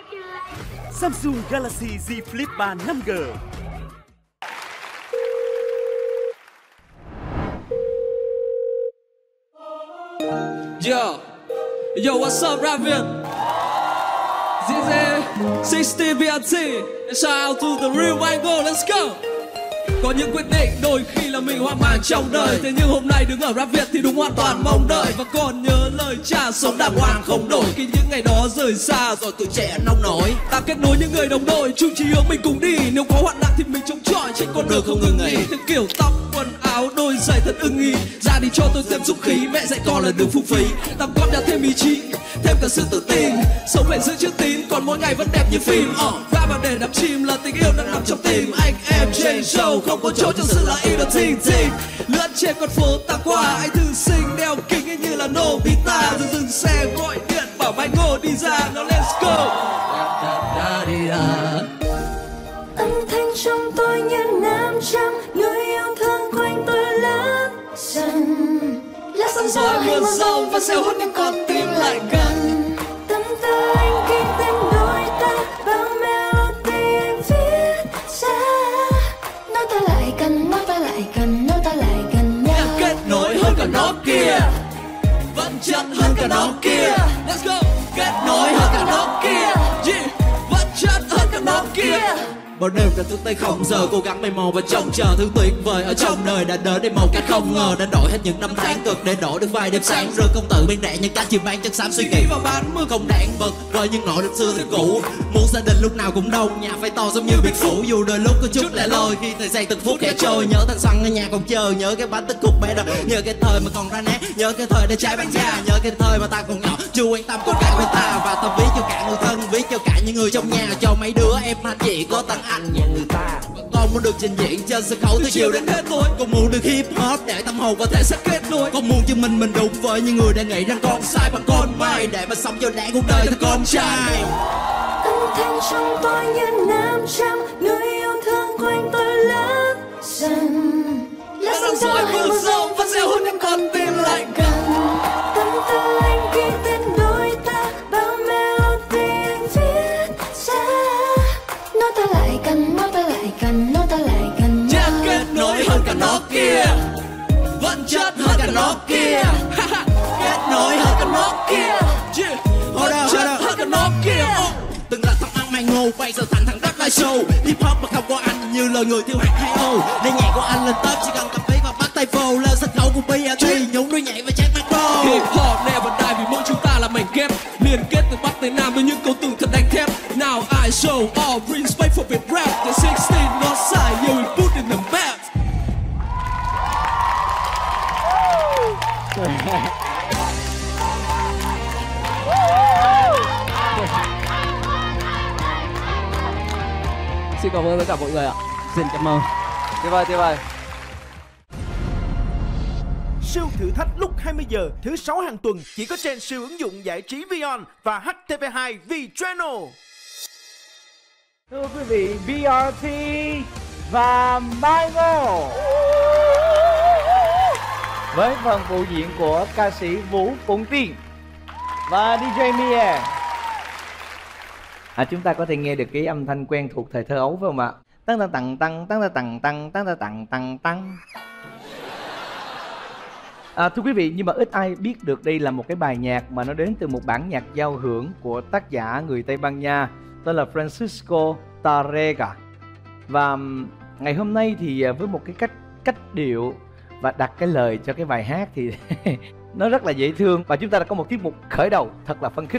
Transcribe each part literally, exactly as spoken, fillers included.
Samsung Galaxy Z Flip ba năm G. Yo, yo, what's up, rap Việt? Z Z, sixteen B R T, shout out to the real Mango, let's go. Có những quyết định đôi khi là mình hoang mang trong đời, thế nhưng hôm nay đứng ở rap Việt thì đúng hoàn toàn mong đợi. Và còn nhớ lời cha sống đàng hoàng không đổi, khi những ngày đó rời xa rồi tuổi trẻ nông nổi. Ta kết nối những người đồng đội, chung chí hướng mình cùng đi. Nếu có hoạn nạn thì mình chống chọi trên con đường không ngừng nghỉ. Theo kiểu tóc, quần áo, đôi giày thật ưng ý. Ra đi cho tôi thêm dũng khí, mẹ dạy con là đừng phung phí. Tắm con đã thêm ý chí, thêm cả sự tự tin. Sống phải giữ chữ tín, còn mỗi ngày vẫn đẹp như phim. Ờ, ra và để đắm chìm là tình yêu đang nằm trong tim. Anh em trên show không có chỗ cho sự là yêu thiên thiên. Lướt trên con phố ta qua, anh thư sinh đeo kính ấy như là Nobita. Rồi dừng xe gọi điện bảo vai Ngô đi ra. Now let's go. Âm thanh trong tôi như nam châm, người yêu thương quanh tôi lớn dần. Lá sóng gió hay mưa rông và sẽ hút những con tim lại gần. Tâm tư anh ghi tên đôi ta, bao melody anh viết ra. Nói ta lại gần, nói ta lại gần, nói ta lại gần nhau. Em kết nối hơn cả nó kia, vẫn chất hơn cả nó kia. Let's go. Kết nối hơn cả nó kia, yeah. Vẫn chất hơn cả nó kia. Một đêm đã thức tới không giờ, cố gắng mày mò và trông chờ thứ tuyệt vời ở trong đời đã đến để một cách không ngờ. Đã đổi hết những năm tháng cực để đổi được vài đêm sáng, rồi công tử bên rẽ những cá chim mang chân xám suy nghĩ và bán mưa không đáng vật với những nỗi đêm xưa thì cũ. Muốn gia đình lúc nào cũng đông, nhà phải to giống như biệt phủ, dù đôi lúc có chút lẻ loi khi thời gian từng phút khẽ trôi. Nhớ thanh xuân ở nhà còn chờ, nhớ cái bánh tích cục bé đập, nhớ cái thời mà còn ra nét, nhớ cái thời để trái bán da, nhớ cái thời mà ta còn nhỏ chưa quan tâm con cái của ta. Và ta viết cho cả người thân, viết cho cả những người trong nhà, cho mấy đứa em anh chị có tặng anh nhà người ta. Con muốn được trình diễn trên sân khấu từ chiều đến hết tối, con muốn được hip hop để tâm hồn và thể xác kết nối. Con muốn chứng minh mình đúng với những người đang nghĩ rằng con sai bằng con mai, để mà sống cho đáng cuộc đời thật con trai. Âm thanh trong tôi như nam châm, người yêu thương quanh tôi lớn dần. Lá sóng gió hay mưa rông vẫn sẽ hút những con tim lại gần. Tâm tư anh ghi tên đôi ta, bao melody anh viết ra. Nói ta lại gần, nói ta lại gần, nói ta lại gần nhau. Yeah, kết nối hơn cả nó kia, vẫn chất hơn cả nó kia. Kết nối hơn cả nó kia, yeah. Vẫn chất hơn cả nó kia. Từng là thằng ăn mang ngô, bây giờ thành thằng rap live show. Hip hop mà không có anh như lời người thiêu hạt hai ô. Để nhạc của anh lên top chỉ cần cầm ý và bắt tay vô. Lên sân khấu của bê rờ tê, nhún đôi nhảy và chát macro. Hip hop never die vì mỗi chúng ta là mảnh ghép, liên kết từ bắc tới nam với những câu từ thật đánh thép. Now I show all green space for Việt rap. The sixteen north side, you will put in the map. Xin cảm ơn tất cả mọi người ạ. Xin cảm ơn. Tuyệt vời, tuyệt vời. Siêu thử thách lúc hai mươi giờ thứ sáu hàng tuần chỉ có trên siêu ứng dụng giải trí Vion và hát tê vê hai V Channel. Thưa quý vị, bê rờ tê và Mango với phần phụ diện của ca sĩ Vũ Phụng Tiên và đi jây Mie. À, chúng ta có thể nghe được cái âm thanh quen thuộc thời thơ ấu phải không ạ? Tăng tăng tăng tăng tăng tăng tăng tăng tăng tăng tăng tăng. À, thưa quý vị, nhưng mà ít ai biết được đây là một cái bài nhạc mà nó đến từ một bản nhạc giao hưởng của tác giả người Tây Ban Nha tên là Francisco Tárrega. Và ngày hôm nay thì với một cái cách cách điệu và đặt cái lời cho cái bài hát thì nó rất là dễ thương, và chúng ta đã có một tiết mục khởi đầu thật là phấn khích.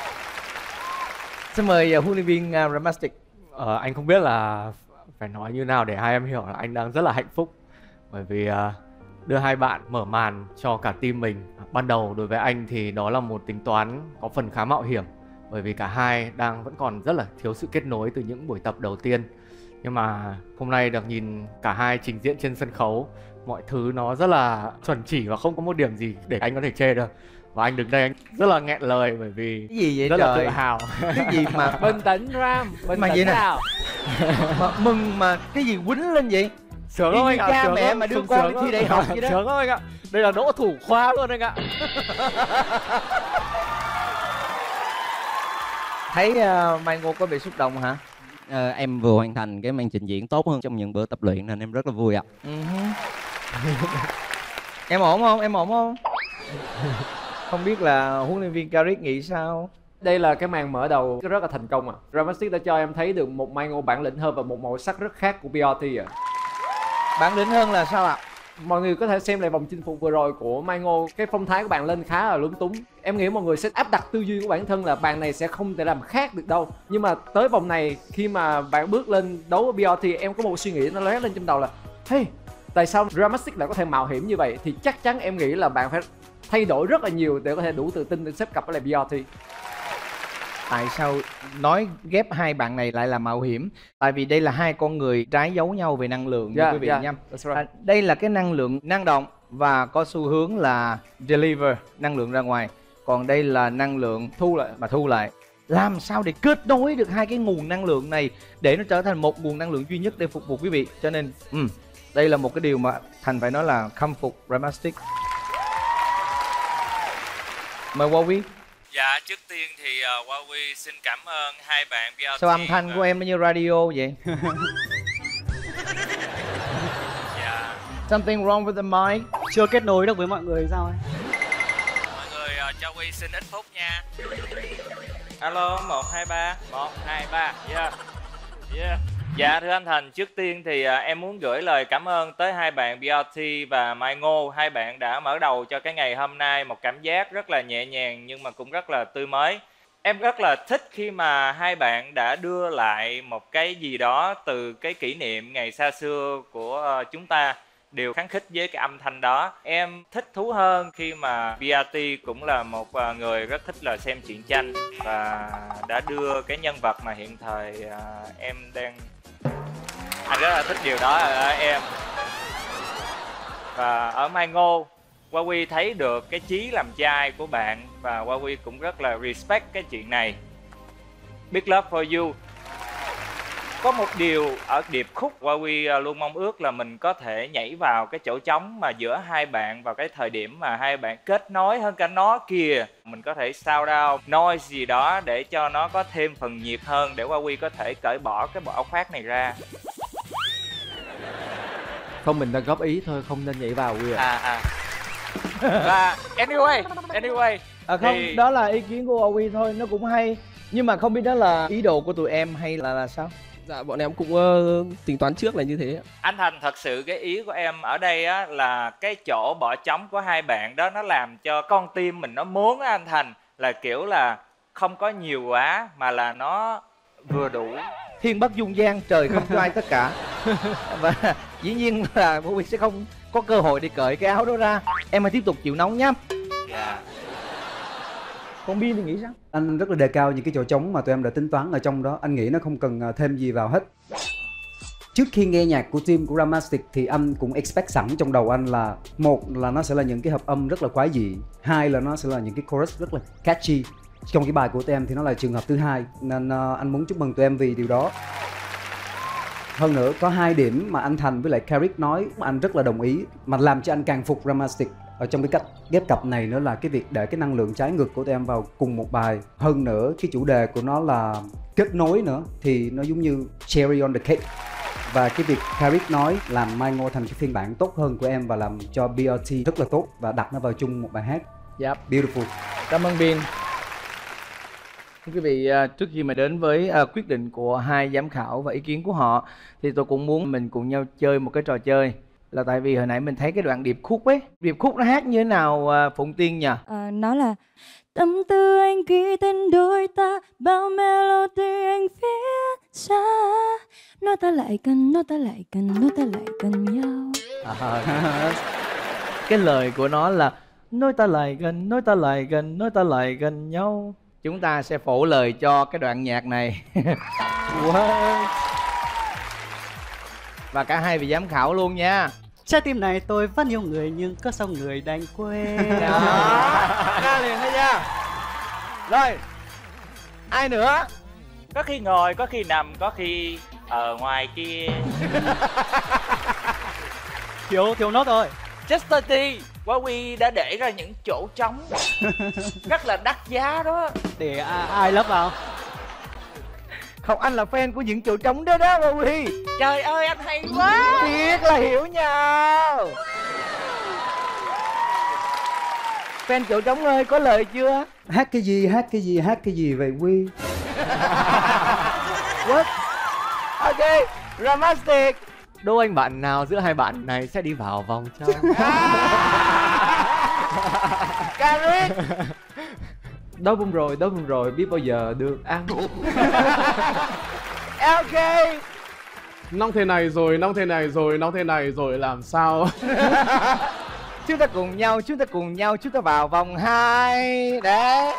Xin mời huấn luyện viên uh, Ramastic. Ờ, anh không biết là phải nói như nào để hai em hiểu là anh đang rất là hạnh phúc, bởi vì uh, đưa hai bạn mở màn cho cả team mình. Ban đầu đối với anh thì đó là một tính toán có phần khá mạo hiểm, bởi vì cả hai đang vẫn còn rất là thiếu sự kết nối từ những buổi tập đầu tiên. Nhưng mà hôm nay được nhìn cả hai trình diễn trên sân khấu, mọi thứ nó rất là chuẩn chỉ và không có một điểm gì để anh có thể chê được. Và anh đứng đây anh rất là nghẹn lời bởi vì cái gì vậy rất trời? là tự hào. Cái gì mà Bình tĩnh Ram, bình mà tĩnh vậy nè. nào. Mà mừng mà cái gì quýnh lên vậy? Sướng không anh ạ? Cha Sướng mẹ không? mà đưa Sướng con đi không? thi đại học vậy đó. Sướng không anh ạ? Đây là đỗ thủ khoa luôn anh ạ. Thấy uh, Mai Ngô có bị xúc động hả? Ờ, em vừa hoàn thành cái màn trình diễn tốt hơn trong những bữa tập luyện nên em rất là vui ạ. Uh-huh. Em ổn không? Em ổn không? Không biết là huấn luyện viên Caric nghĩ sao? Đây là cái màn mở đầu rất là thành công à. Dramatic đã cho em thấy được một Mai Ngô bản lĩnh hơn và một màu sắc rất khác của bê rờ tê à. Bản lĩnh hơn là sao ạ? Mọi người có thể xem lại vòng chinh phục vừa rồi của Mai Ngô. Cái phong thái của bạn lên khá là lúng túng. Em nghĩ mọi người sẽ áp đặt tư duy của bản thân là bạn này sẽ không thể làm khác được đâu. Nhưng mà tới vòng này khi mà bạn bước lên đấu với bê rờ tê, em có một suy nghĩ nó lóe lên trong đầu là hey, tại sao Dramatic lại có thể mạo hiểm như vậy? Thì chắc chắn em nghĩ là bạn phải thay đổi rất là nhiều để có thể đủ tự tin để xếp cặp với lại bê rờ tê. Tại sao nói ghép hai bạn này lại là mạo hiểm? Tại vì đây là hai con người trái dấu nhau về năng lượng nha Yeah, quý vị yeah, nha. that's right. À, đây là cái năng lượng năng động và có xu hướng là deliver, năng lượng ra ngoài. Còn đây là năng lượng thu lại mà thu lại. Làm sao để kết nối được hai cái nguồn năng lượng này để nó trở thành một nguồn năng lượng duy nhất để phục vụ quý vị. Cho nên um, đây là một cái điều mà Thành phải nói là khâm phục Dramatic. Mời Wowy. Dạ, trước tiên thì uh, Wowy xin cảm ơn hai bạn bê rờ tê. Sao âm thanh và... của em như radio vậy? Dạ. Something wrong with the mic. Chưa kết nối được với mọi người sao ấy? Mọi người uh, cho Huy xin ít phút nha. Alo, một hai ba, một hai ba. Yeah. Yeah. Dạ thưa anh Thành, trước tiên thì uh, em muốn gửi lời cảm ơn tới hai bạn bê rờ tê và Mai Ngô. Hai bạn đã mở đầu cho cái ngày hôm nay một cảm giác rất là nhẹ nhàng nhưng mà cũng rất là tươi mới. Em rất là thích khi mà hai bạn đã đưa lại một cái gì đó từ cái kỷ niệm ngày xa xưa của uh, chúng ta, đều kháng khích với cái âm thanh đó. Em thích thú hơn khi mà bê rờ tê cũng là một uh, người rất thích là xem truyện tranh và đã đưa cái nhân vật mà hiện thời uh, em đang anh rất là thích điều đó ở em. Và ở Mai Ngô, Wowy thấy được cái chí làm trai của bạn và Wowy cũng rất là respect cái chuyện này. Big love for you. Có một điều ở điệp khúc Wowy luôn mong ước là mình có thể nhảy vào cái chỗ trống mà giữa hai bạn vào cái thời điểm mà hai bạn kết nối hơn cả nó kìa. Mình có thể sound out noise gì đó để cho nó có thêm phần nhiệt hơn để Wowy có thể cởi bỏ cái bộ áo khoác này ra. Không, mình đang góp ý thôi, không nên nhảy vào Huy ạ. À à. Và anyway, anyway. À không, thì... đó là ý kiến của Wowy thôi, nó cũng hay. Nhưng mà không biết đó là ý đồ của tụi em hay là là sao? Dạ bọn em cũng uh, tính toán trước là như thế. Anh Thành, thật sự cái ý của em ở đây á là cái chỗ bỏ trống của hai bạn đó nó làm cho con tim mình nó muốn á anh Thành, là kiểu là không có nhiều quá mà là nó vừa đủ. Thiên Bắc dung gian, trời không cho ai tất cả. Và dĩ nhiên là Wowy sẽ không có cơ hội để cởi cái áo đó ra. Em hãy tiếp tục chịu nóng nhá. Dạ. Còn Bin thì nghĩ sao? Anh rất là đề cao những cái chỗ trống mà tụi em đã tính toán ở trong đó. Anh nghĩ nó không cần thêm gì vào hết. Trước khi nghe nhạc của team của Dramatic thì anh cũng expect sẵn trong đầu anh là một là nó sẽ là những cái hợp âm rất là quái dị, hai là nó sẽ là những cái chorus rất là catchy. Trong cái bài của tụi em thì nó là trường hợp thứ hai, nên uh, anh muốn chúc mừng tụi em vì điều đó. Hơn nữa có hai điểm mà anh Thành với lại Caric nói mà anh rất là đồng ý, mà làm cho anh càng phục Dramatic ở trong cái cách ghép cặp này nữa là cái việc để cái năng lượng trái ngược của tụi em vào cùng một bài. Hơn nữa cái chủ đề của nó là kết nối nữa thì nó giống như cherry on the cake. Và cái việc Caric nói làm Mai Ngô thành cái phiên bản tốt hơn của em và làm cho bê rờ tê rất là tốt và đặt nó vào chung một bài hát. Yep. Beautiful. Cảm ơn Bin. Quý vị, trước khi mà đến với quyết định của hai giám khảo và ý kiến của họ thì tôi cũng muốn mình cùng nhau chơi một cái trò chơi. Là tại vì hồi nãy mình thấy cái đoạn điệp khúc ấy, điệp khúc nó hát như thế nào Phụng Tiên nhỉ? À, nó là tâm tư anh ghi tên đôi ta, bao melody anh viết ra, nói ta lại cần, nói ta lại cần, nói ta lại cần nhau. À, cái lời của nó là nói ta lại gần, nói ta lại gần, nói ta lại gần nhau. Chúng ta sẽ phổ lời cho cái đoạn nhạc này. Wow. Và cả hai vị giám khảo luôn nha. Trái tim này tôi vẫn yêu người nhưng có sao người đành quên. Đó, ra liền thôi nha. Rồi, ai nữa? Có khi ngồi, có khi nằm, có khi ở ngoài kia. Thiếu, thiếu nốt rồi. Chester T, Wowy đã để ra những chỗ trống rất là đắt giá đó. Để ai lấp vào? Không, anh là fan của những chỗ trống đó đó Bowie. Trời ơi anh hay quá. Biết là hiểu nhau. Fan chỗ trống ơi, có lời chưa? Hát cái gì, hát cái gì, hát cái gì vậy Quy? What? Ok, Ramastic. Đố anh bạn nào giữa hai bạn này sẽ đi vào vòng trong? Caric. Đói bụng rồi, đói bụng rồi, biết bao giờ được ăn. Ok. Nong thế này rồi, nong thế này rồi, nong thế này rồi làm sao? Chúng ta cùng nhau, chúng ta cùng nhau, chúng ta vào vòng hai. Đấy.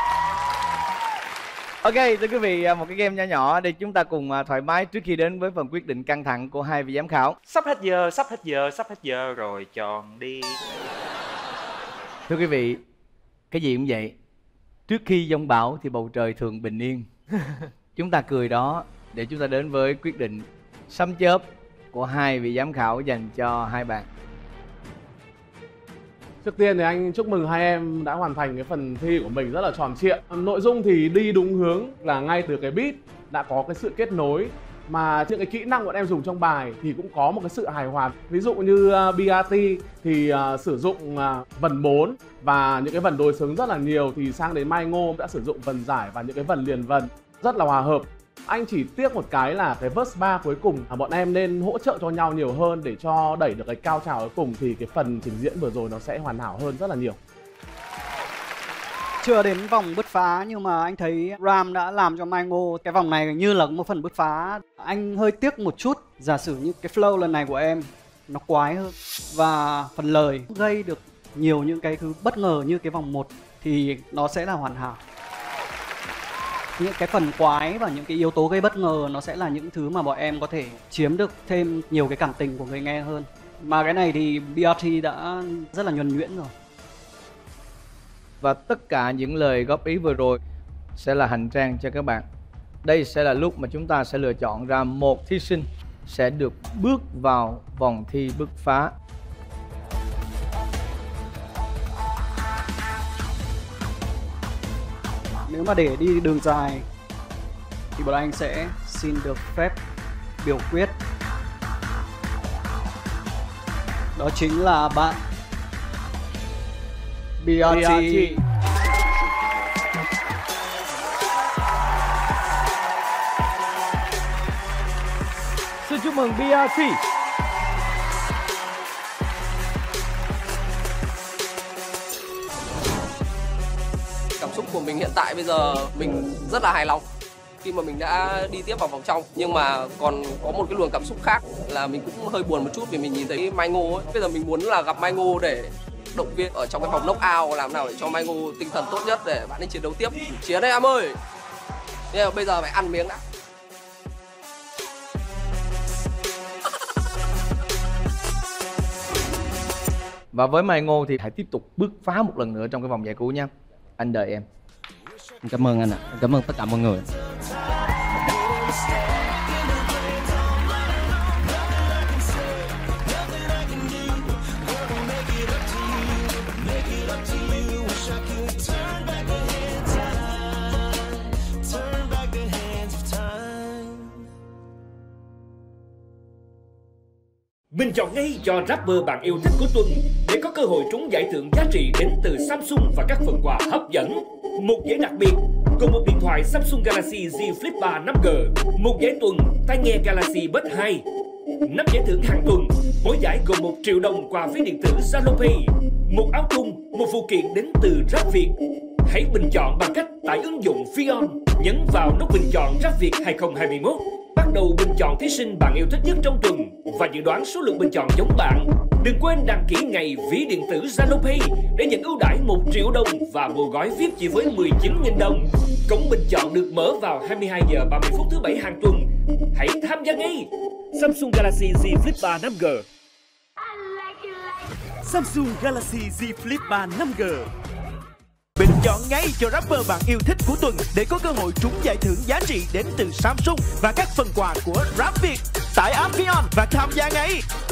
Ok, thưa quý vị, một cái game nhỏ nhỏ để chúng ta cùng thoải mái trước khi đến với phần quyết định căng thẳng của hai vị giám khảo. Sắp hết giờ, sắp hết giờ, sắp hết giờ rồi, chọn đi. Thưa quý vị, cái gì cũng vậy. Trước khi giông bão thì bầu trời thường bình yên. Chúng ta cười đó để chúng ta đến với quyết định sấm chớp của hai vị giám khảo dành cho hai bạn. Trước tiên thì anh chúc mừng hai em đã hoàn thành cái phần thi của mình rất là tròn trịa. Nội dung thì đi đúng hướng là ngay từ cái beat đã có cái sự kết nối, mà những cái kỹ năng bọn em dùng trong bài thì cũng có một cái sự hài hòa. Ví dụ như uh, bê rờ tê thì uh, sử dụng uh, vần bốn và những cái vần đối xứng rất là nhiều, thì sang đến Mai Ngô đã sử dụng vần giải và những cái vần liền vần rất là hòa hợp. Anh chỉ tiếc một cái là cái verse ba cuối cùng à, bọn em nên hỗ trợ cho nhau nhiều hơn để cho đẩy được cái cao trào cuối cùng, thì cái phần trình diễn vừa rồi nó sẽ hoàn hảo hơn rất là nhiều. Chưa đến vòng bứt phá nhưng mà anh thấy Ram đã làm cho Mai Ngô cái vòng này như là một phần bứt phá. Anh hơi tiếc một chút, giả sử như cái flow lần này của em nó quái hơn và phần lời gây được nhiều những cái thứ bất ngờ như cái vòng một thì nó sẽ là hoàn hảo. Những cái phần quái và những cái yếu tố gây bất ngờ nó sẽ là những thứ mà bọn em có thể chiếm được thêm nhiều cái cảm tình của người nghe hơn. Mà cái này thì bê rờ tê đã rất là nhuần nhuyễn rồi. Và tất cả những lời góp ý vừa rồi sẽ là hành trang cho các bạn. Đây sẽ là lúc mà chúng ta sẽ lựa chọn ra một thí sinh sẽ được bước vào vòng thi bứt phá. Nếu mà để đi đường dài thì bọn anh sẽ xin được phép biểu quyết. Đó chính là bạn bê rờ tê. Xin chúc mừng bê rờ tê. Cảm xúc của mình hiện tại bây giờ mình rất là hài lòng khi mà mình đã đi tiếp vào vòng trong, nhưng mà còn có một cái luồng cảm xúc khác là mình cũng hơi buồn một chút vì mình nhìn thấy Mai Ngô ấy. Bây giờ mình muốn là gặp Mai Ngô để động viên ở trong cái vòng knock-out, làm nào để cho Mai Ngô tinh thần tốt nhất để bạn ấy chiến đấu tiếp. Chiến đấy em ơi. Nhưng mà bây giờ phải ăn miếng đã. Và với Mai Ngô thì hãy tiếp tục bứt phá một lần nữa trong cái vòng giải cứu nha. Anh đợi em. Cảm ơn anh ạ. Cảm ơn tất cả mọi người. Bình chọn ngay cho rapper bạn yêu thích của tuần để có cơ hội trúng giải thưởng giá trị đến từ Samsung và các phần quà hấp dẫn. Một giải đặc biệt gồm một điện thoại Samsung Galaxy Z Flip ba năm G, một giải tuần tai nghe Galaxy Buds hai. Năm giải thưởng hàng tuần, mỗi giải gồm một triệu đồng quà ví điện tử Zalo Pay, một áo thun, một phụ kiện đến từ Rap Việt. Hãy bình chọn bằng cách tải ứng dụng Vion, nhấn vào nút bình chọn Rap Việt hai không hai mốt. Bắt đầu bình chọn thí sinh bạn yêu thích nhất trong tuần và dự đoán số lượng bình chọn giống bạn. Đừng quên đăng ký ngày ví điện tử Zalo Pay để nhận ưu đãi một triệu đồng và bộ gói vi ai pi chỉ với mười chín nghìn đồng. Cổng bình chọn được mở vào hai mươi hai giờ ba mươi phút thứ bảy hàng tuần. Hãy tham gia ngay! Samsung Galaxy Z Flip ba năm G. Samsung Galaxy Z Flip ba năm G. Bình chọn ngay cho rapper bạn yêu thích của tuần để có cơ hội trúng giải thưởng giá trị đến từ Samsung và các phần quà của Rap Việt. Tải app Vion và tham gia ngay!